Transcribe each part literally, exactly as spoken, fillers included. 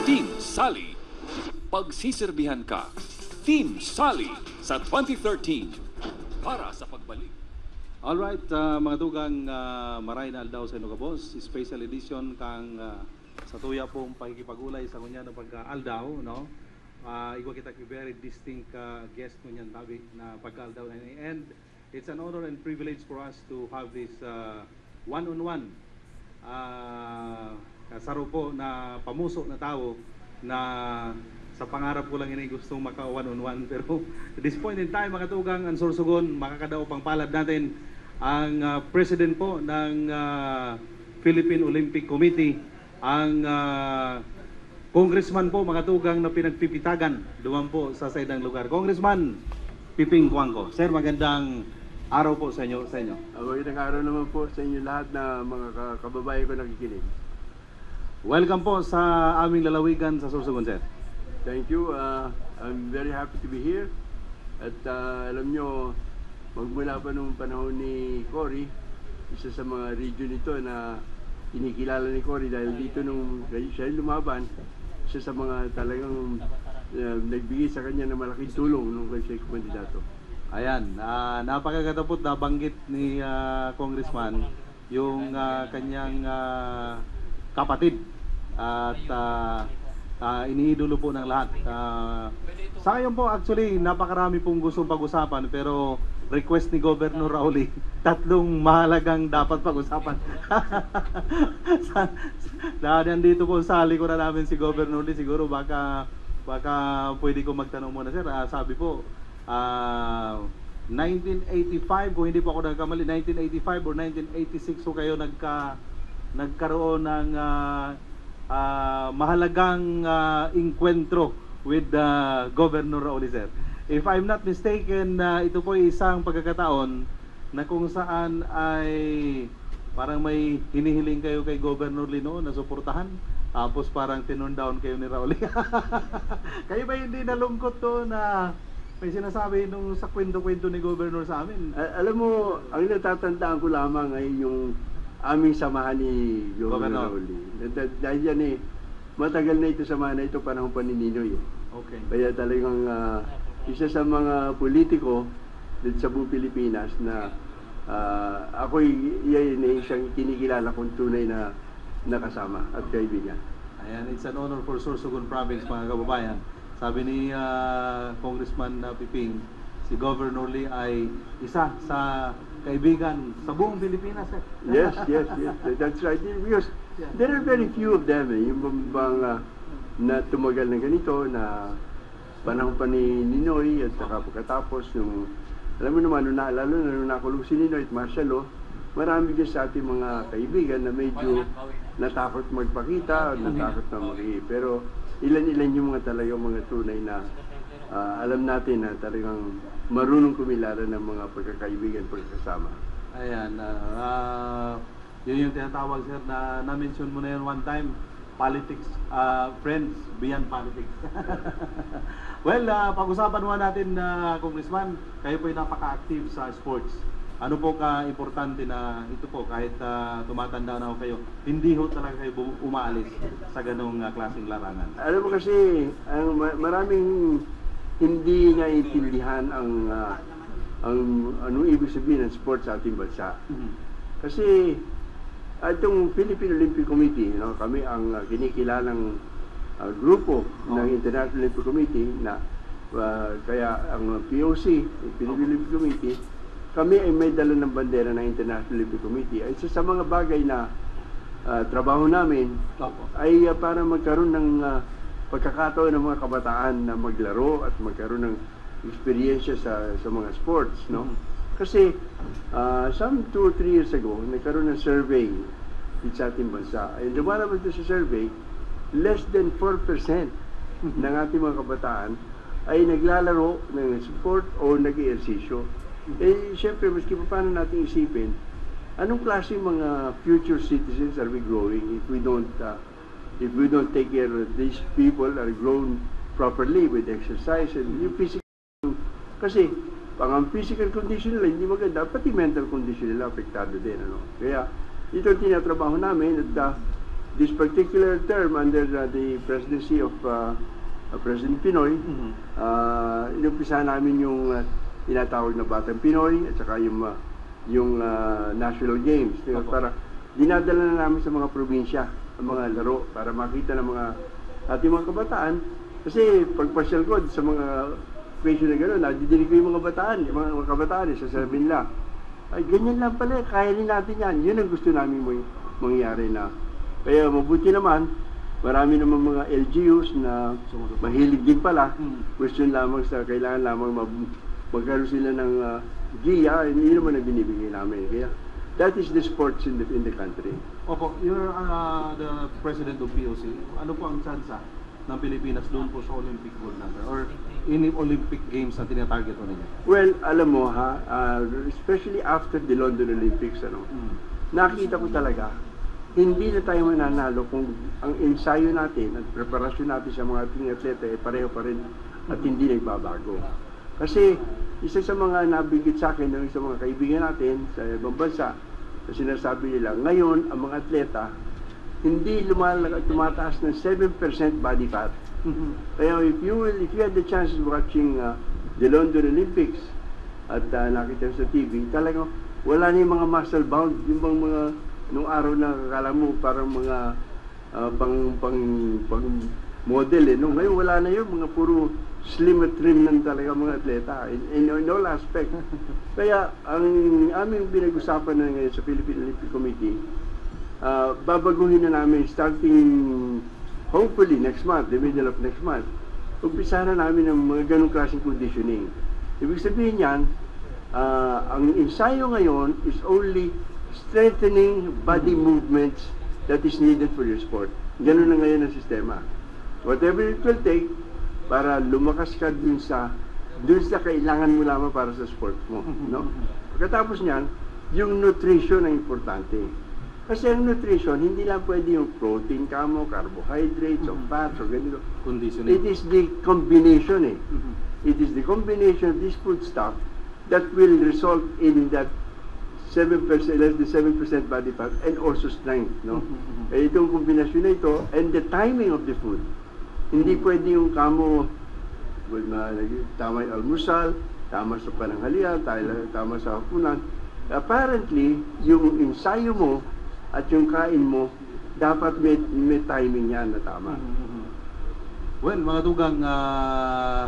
Team Sally. Pagsisirbihan ka, Team Sally sa twenty thirteen para sa pagbalik. Alright, uh, mga tugang uh, maray na aldaw sa inyo kabos, special edition kang uh, sa tuya pong pakikipagulay sa kunya ng pagka-aldaw, no? Uh, Iwa kita very distinct uh, guest kunyan tabi na pagka-aldaw na ini. And it's an honor and privilege for us to have this uh, one-on-one uh, kasaro po na pamuso na tao na sa pangarap ko lang ini gustong maka one-on-one. Pero at this point in time, mga tugang, ang sorsogon, makakadao pang palad natin ang uh, president po ng uh, Philippine Olympic Committee, ang uh, congressman po, mga tugang, na pinagpipitagan duman po sa saydang lugar. Congressman Piping Cuangco. Sir, magandang araw po sa inyo. Sa inyo. Uh, magandang araw naman po sa inyo lahat na mga kababayan ko nakikinig. Welcome po sa aming lalawigan sa Sorsogon, sir. Thank you. Uh, I'm very happy to be here. At uh, alam nyo, magmula pa nung panahon ni Cory, isa sa mga region ito na kinikilala ni Cory dahil dito nung siya lumaban, isa sa mga talagang uh, nagbigay sa kanya ng malaking tulong nung siya kumandidato. Ayan, uh, napakagandapot na banggit ni uh, Congressman yung uh, kanyang uh, kapatid at uh, uh, iniidolo po ng lahat. Uh, sa ngayon po actually napakarami pong gustong pag-usapan, pero request ni Governor Rauli, tatlong mahalagang dapat pag-usapan. Dahil nandito po sa likuran namin si Governor Lee, siguro baka baka pwede ko magtanong muna, sir. Uh, sabi po, uh, nineteen eighty-five, kung hindi po ako nagkamali, nineteen eighty-five or nineteen eighty-six so kayo nagka nagkaroon ng uh, uh, mahalagang uh, encuentro with uh, Governor Rauli, sir. If I'm not mistaken, uh, ito po isang pagkakataon na kung saan ay parang may hinihiling kayo kay Governor Lino na suportahan, tapos parang tinurn down kayo ni Rauli. Kayo ba hindi nalungkot to na may sinasabi nung sa kwento-kwento ni Governor sa amin? Uh, alam mo, ang natatandaan ko lamang ay yung aming samahan ni Governor Rauli. Dahil yan eh, matagal na ito samahan na ito, panahon pa ni Ninoy. Eh. Okay. Kaya talagang uh, isa sa mga politiko dito sa buong Pilipinas na uh, ako'y iyan na siyang kinikilala kong tunay na nakasama at kaibigan. Ayan, it's an honor for Sorsogon Province, mga kababayan. Sabi ni uh, Congressman uh, Piping, si Governor Lee ay isa sa kaibigan sa buong Pilipinas. Eh. Yes, yes, yes. That's right. Because there are very few of them. Eh, yung bang uh, na tumagal ng ganito na panahon pa ni Ninoy at saka pagkatapos nung, alam mo naman, nung naalala na nung nakulong si Ninoy at Marcelo, marami din sa ating mga kaibigan na medyo natakot magpakita, natakot na mag-i. Pero ilan-ilan yung mga talagang mga tunay na uh, alam natin na talagang marunong kumilala ng mga pagkakaibigan, pagkakasama. Ayan, uh, uh, yun yung tinatawag, sir, na na-mention mo na yun one time, politics, uh, friends beyond politics. Well, uh, pag-usapan mo natin, uh, Congressman, kayo po ay napaka-active sa sports. Ano po ka-importante na ito po, kahit uh, tumatanda na kayo, hindi ho talaga kayo umaalis sa ganong uh, klaseng larangan? Alam mo kasi, ang maraming hindi naiintindihan ang uh, ang anong ibig sabihin ng sports sa ating bansa. Mm-hmm. Kasi itong Philippine Olympic Committee, you know, kami ang uh, kinikilalang uh, grupo oh. ng International Olympic Committee na uh, kaya ang P O C, Philippine Olympic Committee, kami ay may dala ng bandera ng International Olympic Committee. Ay isa sa mga bagay na uh, trabaho namin oh. ay uh, para magkaroon ng uh, pagkakataon ng mga kabataan na maglaro at magkaroon ng experience sa sa mga sports, no? Mm-hmm. Kasi uh, some two or three years ago, nagkaroon ng survey dito sa ating bansa. And lumalabas doon sa survey, less than four percent ng ating mga kabataan ay naglalaro ng sport o nag-i-ersisyo. Eh, siyempre, maski pa paano natin isipin, anong klaseng mga future citizens are we growing if we don't uh, if we don't take care of these people are grown properly with exercise and yung physical. Kasi pang ang physical condition nila hindi maganda, pati mental condition nila apektado din, ano. Kaya ito ang tinatrabaho namin at uh, this particular term under uh, the presidency of uh, uh, President Pinoy, Mhm. uh, inumpisa namin yung uh, tinatawag na Batang Pinoy at saka yung, uh, yung uh, National Games. Opo. Para dinadala na namin sa mga probinsya ang mga laro para makita ng mga ating mga kabataan. Kasi pagpasyal ko sa mga question na gano'n, nadidinig ko yung mga bataan, yung mga, mga kabataan, eh, sasabihin nila, ay ganyan lang pala, kaya rin natin yan. Yun ang gusto namin mang- mangyari na. Kaya mabuti naman, marami naman mga L G Us na mahilig din pala. Mm. Question lamang sa, kailangan lamang mag- magkaroon sila ng uh, giya, hindi naman ang binibigay namin. Kaya that is the sports in the, in the country. Opo, you're uh, the president of P O C. Ano po ang tsansa ng Pilipinas doon po sa Olympic gold number or any Olympic Games na tinatarget mo ninyo? Well, alam mo ha, uh, especially after the London Olympics, ano, Mm. nakita ko talaga, hindi na tayo mananalo kung ang ensayo natin at preparasyon natin sa mga ating atleta ay pareho pa rin at hindi nagbabago. Kasi isa sa mga nabigit sa akin ng sa mga kaibigan natin sa ibang bansa, na sinasabi nila, ngayon ang mga atleta hindi lumalag tumataas ng seven percent body fat. Mhm. Kaya if you will, if you had the chance of watching uh, the London Olympics at uh, nakita sa T V, talagang wala na yung mga muscle bound, yung bang mga nung araw na akala mo parang mga uh, pang pang pang model eh. Nung ngayon wala na yun, mga puro slim at trim ng talaga mga atleta in, in, in all aspect. Kaya ang aming pinag-usapan na ngayon sa Philippine Olympic Committee, uh, babaguhin na namin starting hopefully next month, the middle of next month, umpisa na namin ng mga ganong klaseng conditioning. Ibig sabihin yan, uh, ang ensayo ngayon is only strengthening body movements that is needed for your sport. Ganun na ngayon ang sistema. Whatever it will take para lumakas ka dun sa dun sa kailangan mo lamang para sa sport mo, no? Pagkatapos niyan, yung nutrition ang importante. Kasi ang nutrition, hindi lang pwede yung protein kamo, carbohydrates, o fats, o ganito. Conditioning. It is the combination eh. Mhm. It is the combination of this food stuff that will result in that seven percent, less than seven percent body fat and also strength, no? Mhm. Eh, itong kombinasyon na ito and the timing of the food. Hindi pwede yung kamo, well, na, tama yung almusal, tama sa pananghalian, tama, tama sa hapunan. Apparently, yung ensayo mo at yung kain mo, dapat may, may timing yan na tama. Mhm. Well, mga tugang uh,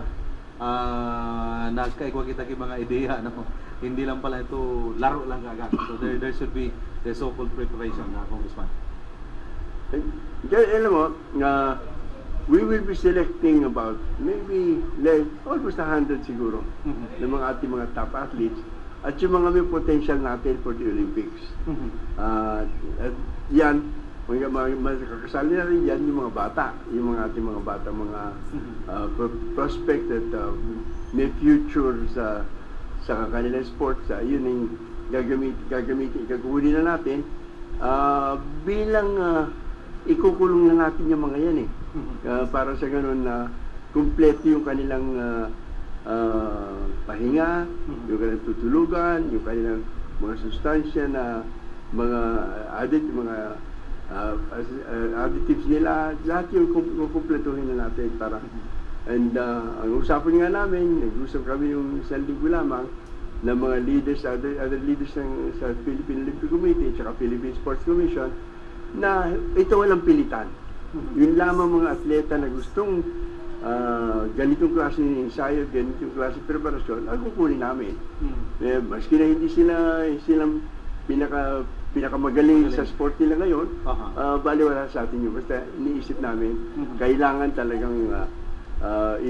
uh, nagkaigwa kita kay mga ideya, no? Hindi lang pala ito laro lang kagad. So there there should be the so-called preparation, na Congressman. Eh, Kaya alam mo, uh, we will be selecting about maybe like, almost one hundred siguro Mhm. ng mga ating mga top athletes at yung mga may potential natin for the Olympics. Mhm. Uh, at yan, mga, mga, mga kakasali na rin yan yung mga bata, yung mga ating mga bata, mga uh, pro- prospect at uh, may future sa sa kanilang sports. Uh, yun yung gagamit, gagamitin, gagawin na natin uh, bilang uh, ikukulong na natin yung mga yan eh. Uh, para sa ganun na kumpleto yung kanilang uh, uh, pahinga, yung kanilang tutulugan, yung kanilang mga sustansya na mga addit, mga uh, uh, additives nila, lahat yung kum- kumpletuhin na natin para. And uh, ang usapan nga namin, nag-usap kami yung isang linggo lamang ng mga leaders, other, other leaders ng, sa Philippine Olympic Committee at Philippine Sports Commission na ito walang pilitan. Yun lamang mga atleta na gustong uh, ganitong klase ng ensayo, ganitong klase ng preparasyon, ang kukunin namin. Mhm. Eh, maski na hindi sila silang pinaka pinakamagaling sa sport nila ngayon, Aha. uh, baliwala sa atin yun. Basta iniisip namin, Mhm. kailangan talagang uh, uh, i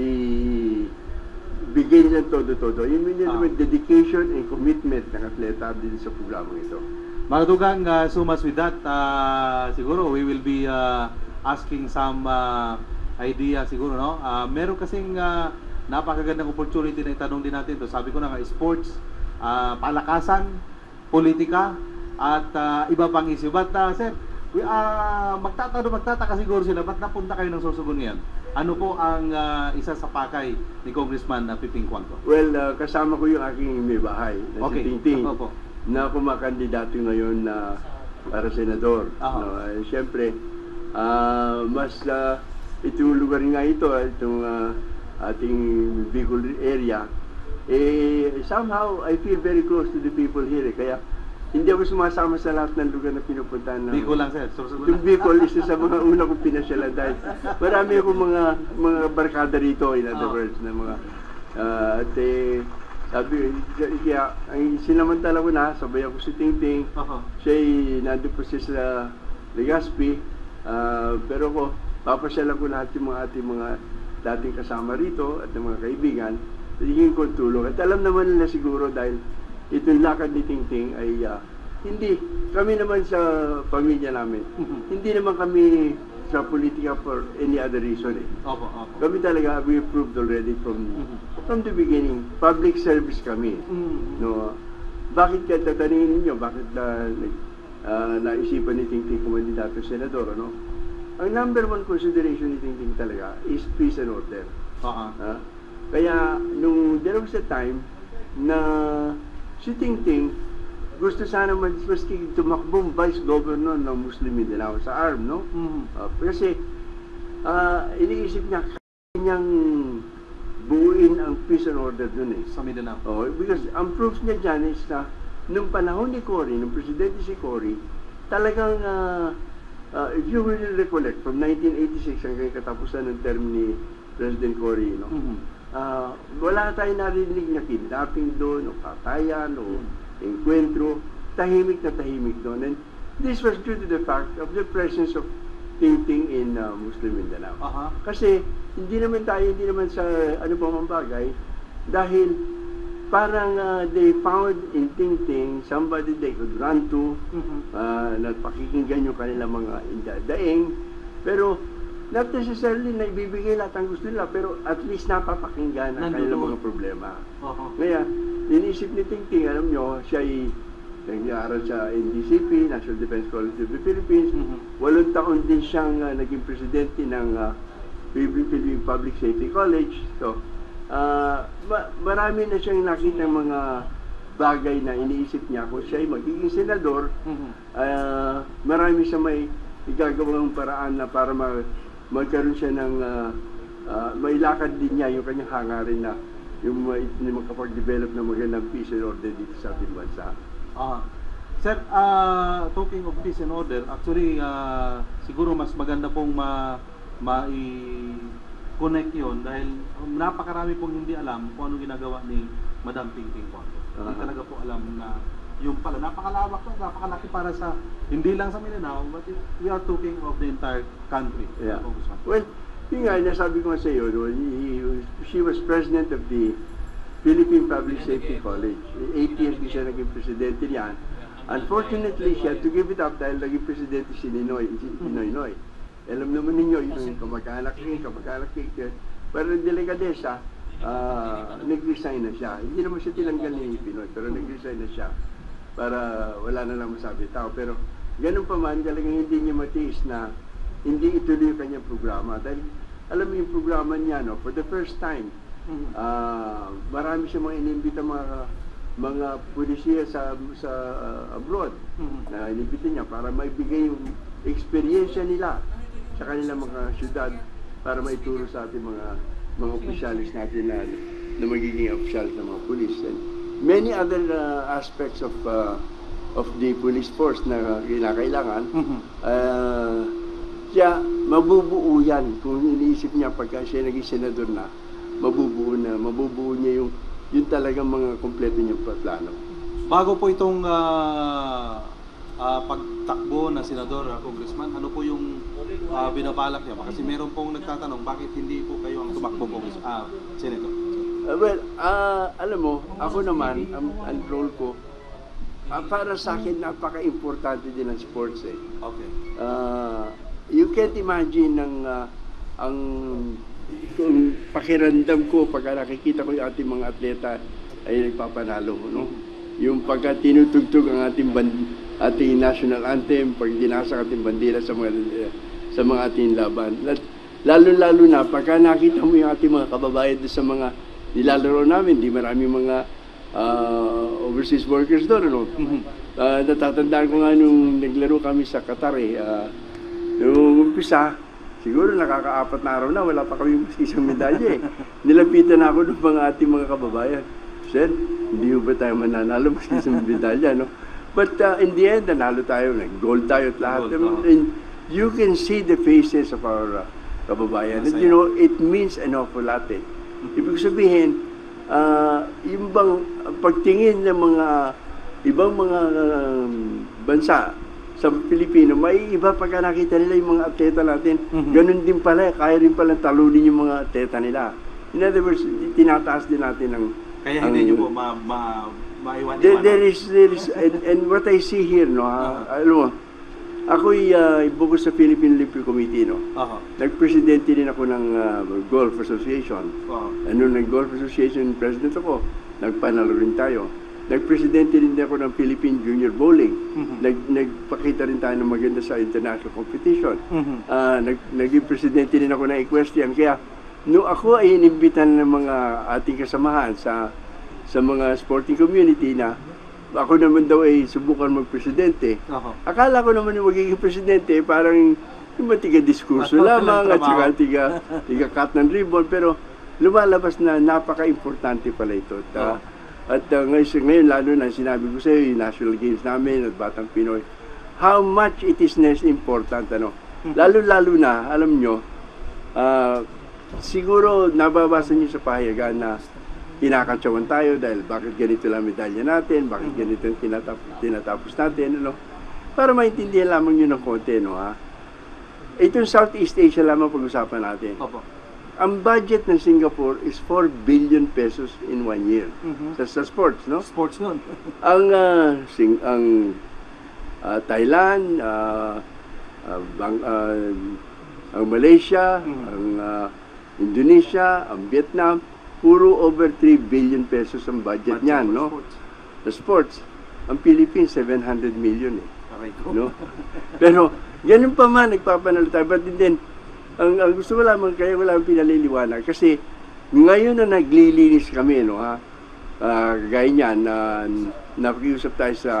bigay nila todo-todo. Yun yun Ah. naman dedication and commitment ng atleta din sa programang ito. Mga tugang, uh, so much with that, uh, siguro we will be uh, asking some uh, idea siguro, no? Uh, meron kasing uh, napakagandang opportunity na itanong din natin to. Sabi ko na nga, sports, uh, palakasan, politika, at uh, iba pang issue. But uh, sir, we, uh, magtatanong, magtataka siguro sila, ba't napunta kayo ng Sorsogon ngayon? Ano po ang uh, isa sa pakay ni Congressman uh, Piping Cuanto? Well, uh, kasama ko yung aking may bahay, na Okay. si Tingting, Opo. na kumakandidato ngayon na para senador. Aha. No, eh, Siyempre, Ah, mas ah, itong lugar nga ito, itong ah, ating Bicol area, eh, somehow I feel very close to the people here. Eh. Kaya hindi ako sumasama sa lahat ng lugar na pinupuntahan. Bicol lang, sir. Susunod Yung Bicol, isa sa mga una kong pinasyalan dahil marami akong mga mga barkada rito, in other Oh. words, na mga uh, at eh, sabi, kaya ang sinamantala ko na, sabay ako si Ting Ting, Uh-huh. siya'y nandun po siya sa Legazpi, ah, pero ko, papasyalan ko lahat yung mga ating mga dating kasama rito at ng mga kaibigan, hingin ko tulong. At alam naman nila siguro dahil itong lakad ni Ting Ting ay ah, hindi, kami naman sa pamilya namin, Mhm. hindi naman kami sa politika for any other reason eh. Opo, opo. Kami talaga, we proved already from Mhm. from the beginning, public service kami. Mhm. No, bakit kaya tatanungin ninyo, bakit na, uh, naisipan ni Ting Ting kumandidato senador, ano? Ang number one consideration ni Ting Ting talaga is peace and order. Uh-huh. Ah, kaya, nung there was a time na si Ting Ting gusto sana mas maski tumakbong vice governor ng Muslim Mindanao sa A R M, no? Mhm. Ah, kasi ah, iniisip niya kanyang buuin ang peace and order dun eh. Sa Mindanao. Oh, because ang proofs niya dyan is na nung panahon ni Cory, nung presidente si Cory, talagang ah, ah, if you will recollect from nineteen eighty-six hanggang katapusan ng term ni President Cory, no? Mhm. Ah, wala tayong narinig na kidnapping doon, o katayan, o enkwentro, tahimik na tahimik doon. And this was due to the fact of the presence of Ting Ting in uh, Muslim Mindanao. Aha. Kasi hindi naman tayo, hindi naman sa ano pa mang bagay, dahil parang uh, they found in Ting Ting somebody they could run to, Mhm. uh, na pakikinggan yung kanilang mga daing, pero not necessarily na ibibigay lahat ang gusto nila, pero at least napapakinggan ang kanilang Nandoon. mga problema. Oho. Ngayon, inisip ni Ting Ting, alam nyo, siya ay nag-aaral sa N D C P, National Defense College of the Philippines. Mhm. Walong taon din siyang uh, naging presidente ng uh, Philippine Public Safety College. So, uh, ma- marami na siyang nakita mga bagay na iniisip niya kung siya ay magiging senador. Mhm. Uh, marami siya may igagawang paraan na para ma- magkaroon siya ng uh, uh, mailakad din niya yung kanyang hangarin na yung uh, makapag-develop ng magandang peace and order dito sa ating bansa. Ah. Sir, ah, talking of peace and order, actually, ah, siguro mas maganda pong ma mai-connect yun dahil napakarami pong hindi alam kung ano ginagawa ni Madam Ting Ting po. Hindi Ah. talaga po alam na yung pala, napakalawak po, napakalaki para sa, hindi lang sa Mindanao, but we are talking of the entire country. Yeah. Congressman. Well, yun nga, nasabi ko nga sa iyo, no, he- he- she was president of the Philippine Public Safety College. Eight years din siya naging presidente niyan. Unfortunately, she had to give it up dahil naging presidente si Ninoy, si Ninoy Noy. Alam naman ninyo, yung kamag-anak niya, kamag-anak niya, pero yung delikadesa, ah, nag-resign na siya. Hindi naman siya tinanggal ni Pinoy, pero nag-resign na siya para wala na lang masabi tao. Pero ganun pa man, talagang hindi niya matiis na hindi ituloy yung kanyang programa. Dahil alam mo yung programa niya, no, for the first time, Mhm. Ah, marami siya mga inimbita mga mga pulisiya sa sa uh, abroad Mhm. na inimbita niya para maibigay yung experience nila sa kanilang mga syudad para maituro sa ating mga mga opisyalis natin na, na magiging opisyalis ng mga pulis. And many other uh, aspects of uh, of the police force na kinakailangan. Mhm. Ah, siya mabubuo yan kung iniisip niya pagka siya naging senador na, mabubuo na, mabubuo niya yung yung talagang mga kompleto niyang plano. Bago po itong ah, ah, pagtakbo na senador, ah, congressman, ano po yung ah, binabalak niya? Kasi meron pong nagtatanong, bakit hindi po kayo ang tumakbo, congressman? Ah, senator. Uh, well, ah, alam mo, ako naman, ang, ang role ko, ah, para sa akin, napaka-importante din ng sports eh. Okay. Ah, you can't imagine ng ah, ang kung pakiramdam ko pagka nakikita ko yung ating mga atleta ay nagpapanalo, no? Yung pagka tinutugtog ang ating band, ating national anthem, pag dinasa ang ating bandera sa mga sa mga ating laban. Lalo-lalo na pagka nakita mo yung ating mga kababayan doon sa mga nilalaro namin, di marami mga ah, overseas workers doon, ano? Mhm. Ah, natatandaan ko nga nung naglaro kami sa Qatar eh, ah, nung umpisa, siguro nakakaapat na araw na, wala pa kami isang medalya eh. Nilapitan ako ng mga ating mga kababayan. Sir, hindi ba tayo mananalo mas isang medalya, no? But uh, in the end, nanalo tayo, nag-gold tayo at lahat. Gold, And you can see the faces of our uh, kababayan. And, you know, it means an awful lot eh. Ibig sabihin, uh, yung bang pagtingin ng mga ibang mga um, bansa sa Pilipino, may iba pagka nakita nila yung mga atleta natin, Mhm. ganun din pala, kaya rin pala talunin yung mga atleta nila. In other words, tinataas din natin ang... Kaya ang- hindi nyo po ma, ma, maiwan-iwan. There, there is, there is, and, and what I see here, no, ha, alam mo, ako'y uh, bukod sa Philippine Olympic Committee, no, Aha. nag-presidente din ako ng uh, Golf Association. Aha. Ano, nag-Golf Association president ako, nagpanalo rin tayo. Nag-presidente rin ako ng Philippine Junior Bowling. Mhm. Nag, nagpakita rin tayo ng maganda sa international competition. Mhm. Ah, nag, naging presidente rin ako ng equestrian. Kaya, no ako ay inimbitan ng mga ating kasamahan sa sa mga sporting community na ako naman daw ay subukan mag-presidente. Aha. Akala ko naman yung magiging presidente, parang yung tiga diskurso Walang lamang at trabaho. saka tiga, tiga cut ng ribbon. Pero lumalabas na napaka-importante pala ito. At, ah, at uh, ngayon, ngayon, lalo na sinabi ko sa iyo, yung national games namin at Batang Pinoy, how much it is nes important. Ano? Lalo-lalo na, alam nyo, ah, siguro nababasa nyo sa pahayagan na kinakantsawan tayo dahil bakit ganito lang medalya natin, bakit ganito yung tinatapos, tinatapos natin, ano? Para maintindihan lamang nyo ng konti, no, ha? Itong Southeast Asia lamang pag-usapan natin. Opo. Ang budget ng Singapore is four billion pesos in one year Mhm. sa, sa sports, no? Sports nun. Ang ah, sing, ang ah, Thailand, ah, ah, bang, ah, ang Malaysia, Mhm. ang ah, Indonesia, ang Vietnam, puro over three billion pesos ang budget niyan, no? Sports. Sa sports, ang Philippines seven hundred million eh. Aray ko. No? Pero, ganun pa man, nagpapanalo tayo. But then, ang, ang gusto ko lamang, kaya wala akong pinaliliwanag. Kasi, ngayon na naglilinis kami, no, ha? Uh, gaya niyan, na nakikiusap tayo sa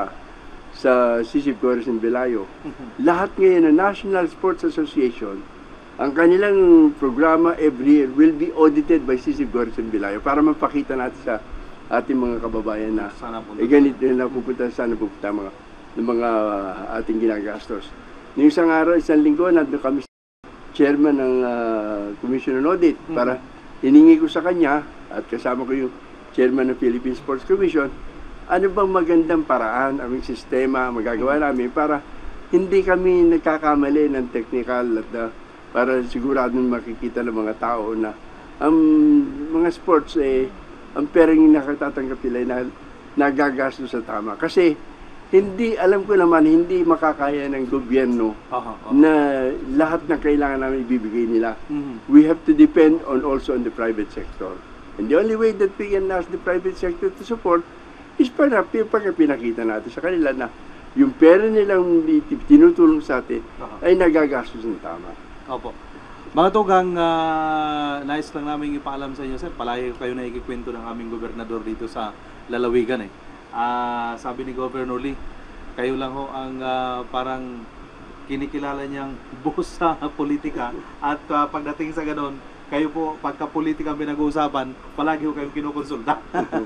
sa Sisig Gores and Belayo. Lahat ngayon ng National Sports Association, ang kanilang programa every year will be audited by Sisig Gores and Belayo para mapakita natin sa ating mga kababayan na Sana po. eh, ganito na pupunta, sana pupunta mga, ng mga uh, ating ginagastos. Noong isang araw, isang linggo, nandun kami sa chairman ng uh, Commission on Audit para hiningi ko sa kanya at kasama ko yung chairman ng Philippine Sports Commission, ano bang magandang paraan, aming sistema, magagawa namin para hindi kami nagkakamali ng technical at uh, para siguradong makikita ng mga tao na ang mga sports, eh, ang perang nakatatanggap nila na nagagastos sa tama. Kasi hindi, alam ko naman, hindi makakaya ng gobyerno Aha, aha. na lahat ng kailangan namin ibibigay nila. Mhm. We have to depend on also on the private sector. And the only way that we can ask the private sector to support is para pag pinakita natin sa kanila na yung pera nilang tinutulong sa atin Aha. ay nagagastos ng tama. Opo. Mga tugang, uh, nais lang namin ipaalam sa inyo, sir. Palagi kayo na ikikwento ng aming gobernador dito sa Lalawigan eh. Ah, sabi ni Governor Lee, kayo lang ho ang ah, parang kinikilala niyang boss sa politika at ah, pagdating sa ganon, kayo po pagka politika ang pinag-uusapan, palagi ho kayong kinukonsulta.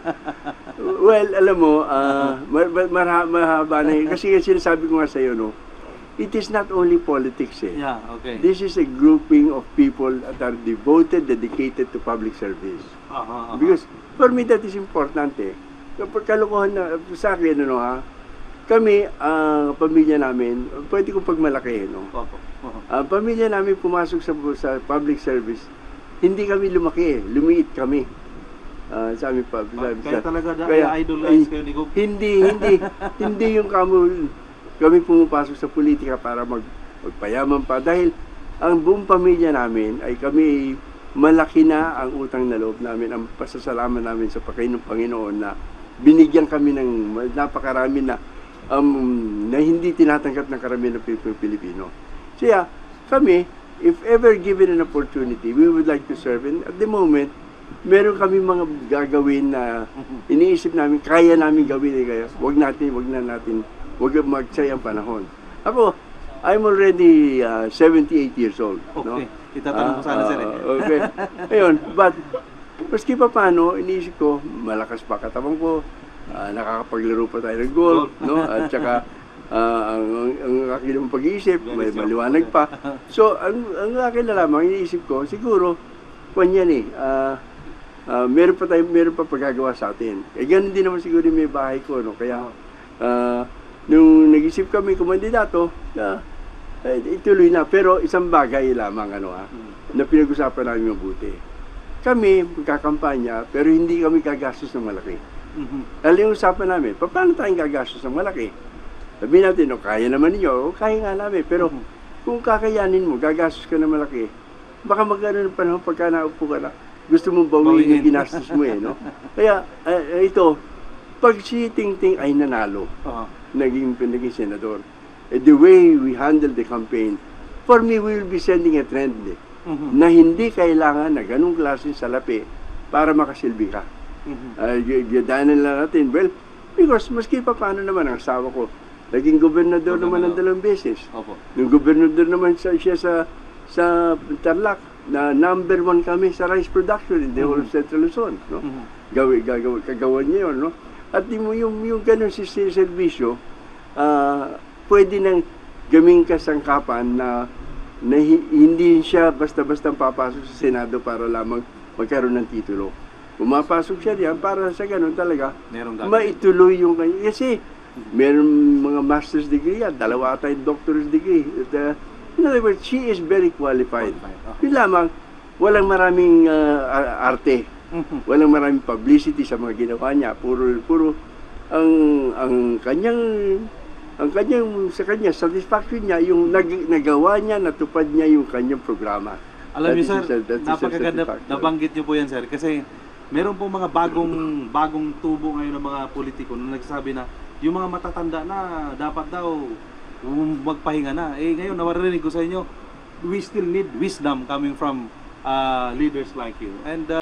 Well, alam mo, uh, mar- mar- mahaba na yun. Kasi sinasabi ko nga sa iyo, no, it is not only politics eh. Yeah, okay. This is a grouping of people that are devoted, dedicated to public service. Aha, aha. Because for me that is important eh. Kapag kalokohan na sa akin, ano ha, kami, ang pamilya namin, pwede kong pagmalaki, no? Opo. Opo. Ang pamilya namin pumasok sa, sa public service, hindi kami lumaki eh, lumiit kami. Ah, sa amin pa. Ah, sa- kaya sa- talaga na- kaya, idolize ay, kayo ni Gov. Hindi, hindi, hindi yung kamo, kami pumapasok sa politika para mag, magpayaman pa. Dahil ang buong pamilya namin ay kami, malaki na ang utang na loob namin, ang pasasalamat namin sa Panginoon, Panginoon na binigyan kami ng napakarami na um, na hindi tinatanggap ng karamihan ng Pil- Pilipino. Kaya kami, if ever given an opportunity, we would like to serve. And at the moment, meron kami mga gagawin na iniisip namin, kaya namin gawin. Eh, kaya wag natin, wag na natin, wag magsayang panahon. Ako, I'm already uh, seventy-eight years old. No? Okay. Itatanong ko sana, Ah, sir. Eh. ah, okay. Ayun, but maski pa paano, iniisip ko, malakas pa katawan ko, ah, nakakapaglaro pa tayo ng golf, no? At saka, ah, ang, ang, ang aking namang pag-iisip, may maliwanag pa. So, ang, ang akin na lamang, iniisip ko, siguro, kwan yan eh, ah, ah, meron pa tayo, meron pa pagagawa sa atin. Eh, ganun din naman siguro yung may bahay ko, no? Kaya, ah, nung nag-isip kami kumandidato, na, eh, ituloy na. Pero isang bagay lamang, ano ah, na pinag-usapan namin mabuti. Kami, magkakampanya, pero hindi kami gagastos ng malaki. Mhm. Alam yung usapan namin, pa- paano tayong gagastos ng malaki? Sabihin natin, no, kaya naman ninyo, o kaya nga namin, pero kung kakayanin mo, gagastos ka ng malaki, baka magkaroon ng panahon pagka naupo ka na, gusto mong bawiin Bawiin. yung ginastos mo eh, no? Kaya, eh, ito, pag si Tingting ay nanalo, Oo. naging, naging senador, eh, the way we handle the campaign, for me, we will be sending a trend eh, Mhm. na hindi kailangan na ganung klase salapi para makasilbi ka. Mhm. Uh, Yadanan lang natin. Well, because maski pa paano naman ang asawa ko, naging gobernador naman ng dalawang beses. Opo. Yung gobernador naman sa, siya sa sa Tarlac, na number one kami sa rice production in the whole of Central Luzon. No? Mhm. Gawi, gagawa, kagawan niya yun. No? At yung, yung, yung ganun si si- servisyo, ah, pwede nang gaming kasangkapan na, na hi- hindi siya basta-basta papasok sa Senado para lamang magkaroon ng titulo. Pumapasok siya diyan para sa ganun talaga Merong gagawin. maituloy yung kanya. Kasi meron mga master's degree yan, dalawa tayong doctor's degree. At, uh, in other words, she is very qualified. Qualified, okay. Yun lamang, walang maraming uh, ar- arte. Mhm. Walang maraming publicity sa mga ginawa niya. Puro, puro ang, ang kanyang ang kanyang sa kanya satisfaction niya yung nag, nagawa niya, natupad niya yung kanyang programa. Alam That niyo is sir, his- that is his napakaganda, satisfaction. nabanggit niyo po yan sir, kasi meron po mga bagong bagong tubo ngayon ng mga politiko na nagsasabi na yung mga matatanda na dapat daw um, magpahinga na. Eh ngayon, nawarinig ko sa inyo, we still need wisdom coming from uh, leaders like you. And uh,